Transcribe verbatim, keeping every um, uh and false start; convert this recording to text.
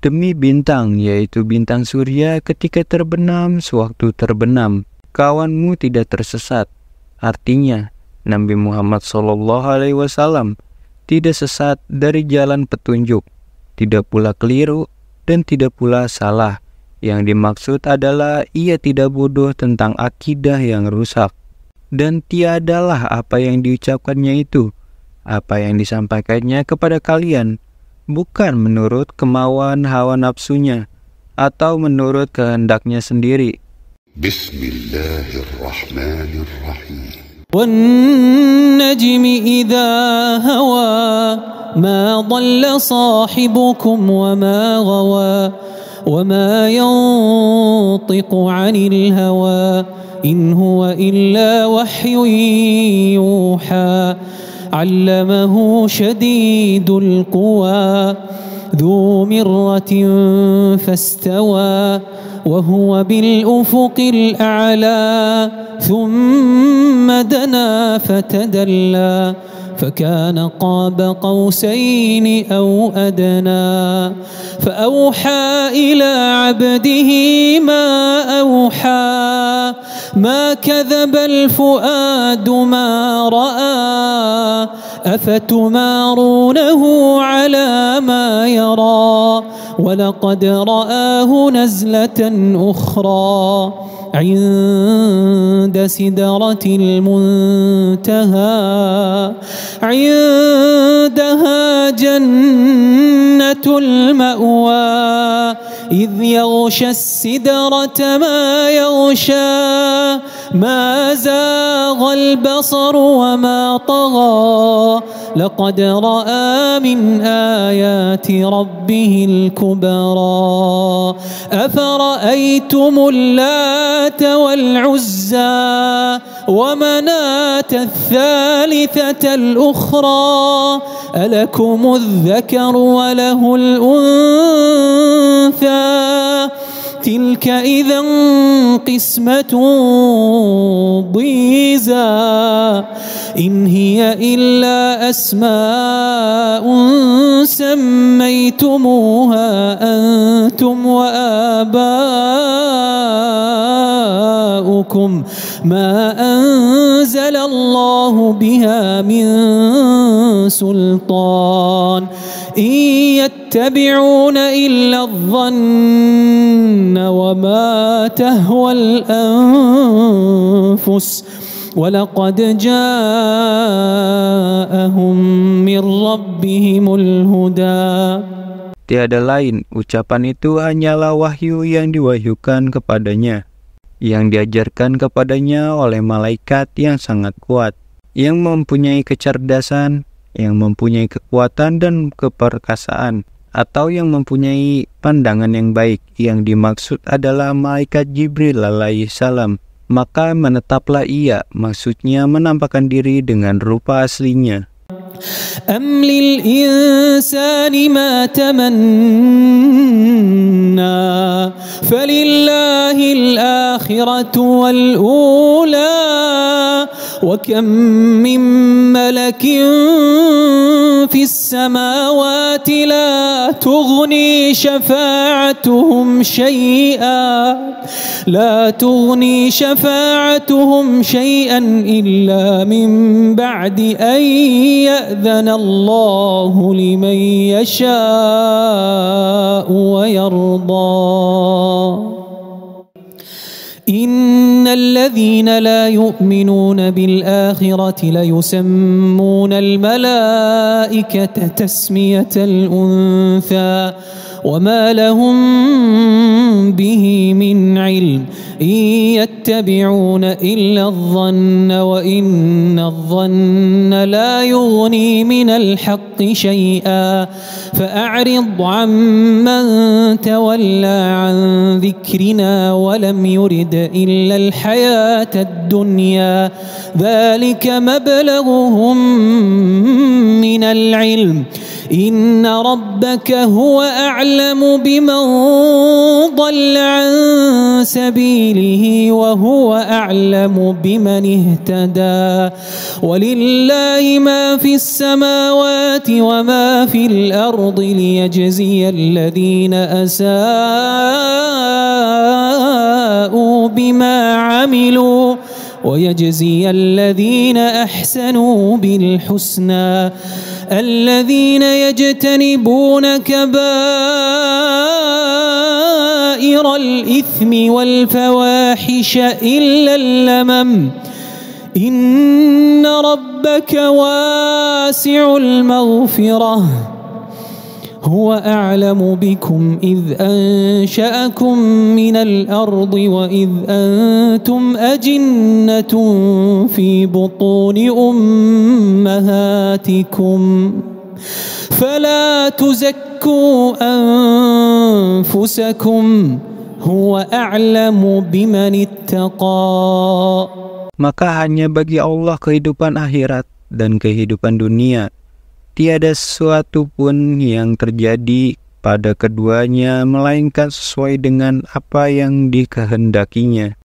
Demi bintang, yaitu bintang surya ketika terbenam sewaktu terbenam, kawanmu tidak tersesat. Artinya, Nabi Muhammad shallallahu alaihi wasallam tidak sesat dari jalan petunjuk, tidak pula keliru, dan tidak pula salah. Yang dimaksud adalah ia tidak bodoh tentang akidah yang rusak. Dan tiadalah apa yang diucapkannya itu, apa yang disampaikannya kepada kalian, bukan menurut kemauan hawa nafsunya, atau menurut kehendaknya sendiri. Bismillahirrahmanirrahim. وَالنَّجْمِ إِذَا هَوَى مَا ضَلَّ صَاحِبُكُمْ وَمَا غَوَى وَمَا يَنطِقُ عَنِ الْهَوَى إِنْ هُوَ إِلَّا وَحْيٌ يُوحَى عَلَّمَهُ شَدِيدُ الْقُوَى ذُو مِرَّةٍ فَاسْتَوَى وَهُوَ بِالْأُفُقِ الْأَعْلَى ثُمَّ دَنَا فَتَدَلَّى فكان قاب قوسين أو أدنى فأوحى إلى عبده ما أوحى ما كذب الفؤاد ما رأى أفتمارونه على ما يرى ولقد رآه نزلة أخرى عند سدرة المنتهى عندها جنة المأوى إذ يغشى السدرة ما يغشى ما زاغ البصر وما طغى لقد رأى من آيات ربه الكبرى أفرأيتم اللات والعزى ومناة الثالثة الأخرى ألكم الذكر وله الأنثى تلك إذا قسمة ضيزى إن هي إلا أسماء سميتموها أنتم وآباؤكم ما أنزل الله بها من سلطان إن يتبعون إلا الظن وما تهوى الأنفس ولقد جاءهم من ربهم الهدى. Tiada lain, ucapan itu hanyalah wahyu yang diwahyukan kepadanya, yang diajarkan kepadanya oleh malaikat yang sangat kuat, yang mempunyai kecerdasan, yang mempunyai kekuatan dan keperkasaan, atau yang mempunyai pandangan yang baik. Yang dimaksud adalah malaikat Jibril alaihi salam. Maka menetaplah ia, maksudnya menampakkan diri dengan rupa aslinya. أم للإنسان ما تمنى فلله الآخرة والأولى وكم من ملك في السماوات لا تغني شفاعتهم شيئا لا تغني شفاعتهم شيئا إلا من بعد أن يأذن الله لمن يشاء ويرضى إن الذين لا يؤمنون بالآخرة ليسمون الملائكة تسمية الأنثى وما لهم به من علم إن يتبعون إلا الظن وإن الظن لا يغني من الحق شيئا فأعرض عمن تولى عن ذكرنا ولم يرد إلا الحياة الدنيا ذلك مبلغهم من العلم إن ربك هو أعلم بمن ضل عن سبيله وهو أعلم بمن اهتدى ولله ما في السماوات وما في الأرض ليجزي الذين أساءوا بما عملوا ويجزي الذين أحسنوا بالحسنى الذين يجتنبون كبائر الإثم والفواحش إلا اللمم إن ربك واسع المغفرة هو أعلم بكم إذ أنشأكم من الأرض وإذ أنتم أجنة في بطون أمهاتكم فلا تزكوا أنفسكم هو أعلم بمن اتقى. Maka hanya bagi Allah kehidupan akhirat dan kehidupan dunia. Tiada sesuatu pun yang terjadi pada keduanya melainkan sesuai dengan apa yang dikehendakinya.